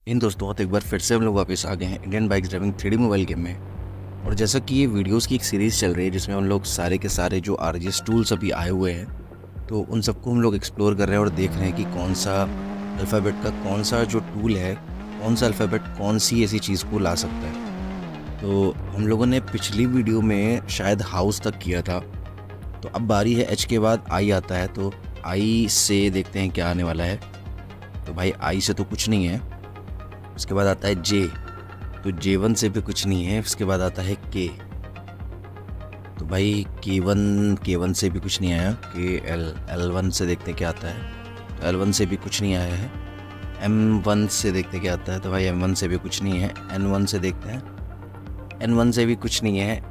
इन दोस्तों तो एक बार फिर से हम लोग वापस आ गए हैं Indian bikes driving 3D mobile game में। और जैसा कि ये वीडियोस की एक सीरीज़ चल रही है जिसमें हम लोग सारे के सारे जो RGS टूल्स अभी आए हुए हैं तो उन सबको हम लोग एक्सप्लोर कर रहे हैं और देख रहे हैं कि कौन सा अल्फ़ाबेट का कौन सा जो टूल है, कौन सा अल्फ़ाबेट कौन सी ऐसी चीज़ को ला सकता है। तो हम लोगों ने पिछली वीडियो में शायद हाउस तक किया था, तो अब बारी है H के बाद I आता है। तो I से देखते हैं क्या आने वाला है। तो भाई I से तो कुछ नहीं है। उसके बाद आता है J, तो J1 से भी कुछ नहीं है। उसके बाद आता है K, तो भाई K1 से भी कुछ नहीं आया। L1 से देखते हैं क्या आता है। तो L1 से भी कुछ नहीं आया है। M1 से देखते हैं क्या आता है। तो भाई M1 से भी कुछ नहीं है। N1 से देखते हैं, N1 से भी कुछ नहीं है।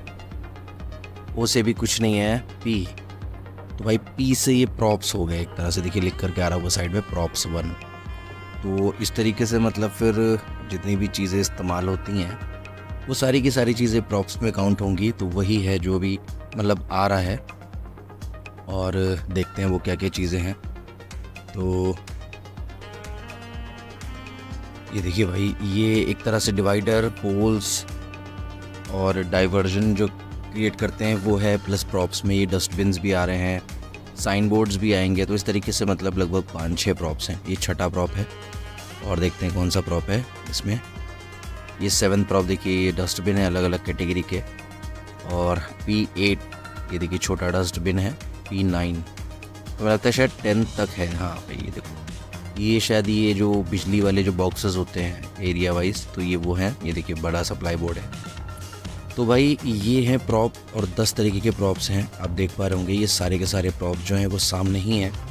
O से भी कुछ नहीं है। P, तो भाई P से ये प्रॉप्स हो गए एक तरह से, देखिए लिख करके आ रहा होगा साइड में प्रॉप्स 1। तो इस तरीके से मतलब फिर जितनी भी चीज़ें इस्तेमाल होती हैं वो सारी की सारी चीज़ें प्रॉप्स में काउंट होंगी। तो वही है जो भी मतलब आ रहा है और देखते हैं वो क्या क्या चीज़ें हैं। तो ये देखिए भाई, ये एक तरह से डिवाइडर, पोल्स और डाइवर्जन जो क्रिएट करते हैं वो है। प्लस प्रॉप्स में ये डस्टबिन्स भी आ रहे हैं, साइन बोर्ड्स भी आएंगे। तो इस तरीके से मतलब लगभग 5-6 प्रॉप्स हैं। ये छठा प्रॉप है और देखते हैं कौन सा प्रॉप है इसमें। ये 7th प्रॉप देखिए, ये डस्टबिन है अलग अलग कैटेगरी के। और P8 ये देखिए छोटा डस्टबिन है। P9 तो मुझे लगता है शायद 10 तक है। हाँ भाई ये देखो, ये शायद ये जो बिजली वाले जो बॉक्सेस होते हैं एरिया वाइज, तो ये वो हैं। ये देखिए बड़ा सप्लाई बोर्ड है। तो भाई ये हैं प्रॉप और 10 तरीके के प्रॉप्स हैं। आप देख पा रहे होंगे ये सारे के सारे प्रॉप जो हैं वो सामने ही हैं।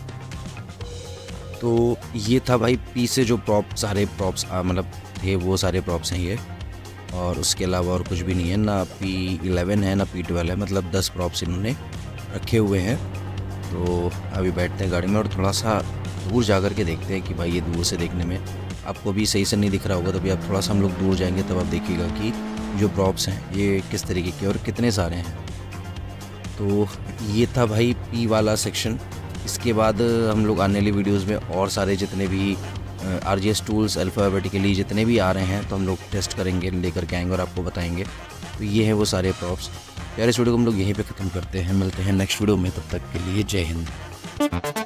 तो ये था भाई P से जो प्रॉप, सारे प्रॉप्स मतलब थे वो सारे प्रॉप्स हैं ये। और उसके अलावा और कुछ भी नहीं है, ना P11 है ना P12 है। मतलब 10 प्रॉप्स इन्होंने रखे हुए हैं। तो अभी बैठते हैं गाड़ी में और थोड़ा सा दूर जा कर के देखते हैं कि भाई ये दूर से देखने में आपको भी सही से नहीं दिख रहा होगा। तभी आप थोड़ा सा हम लोग दूर जाएंगे तब आप देखिएगा कि जो प्रॉप्स हैं ये किस तरीके के और कितने सारे हैं। तो ये था भाई P वाला सेक्शन। इसके बाद हम लोग आने वाली वीडियोस में और सारे जितने भी RGS टूल्स अल्फ़ाबेटिकली जितने भी आ रहे हैं तो हम लोग टेस्ट करेंगे, लेकर के आएंगे और आपको बताएंगे। तो ये हैं वो सारे प्रॉप्स। यार इस वीडियो को हम लोग यहीं पे ख़त्म करते हैं, मिलते हैं नेक्स्ट वीडियो में। तब तक के लिए जय हिंद।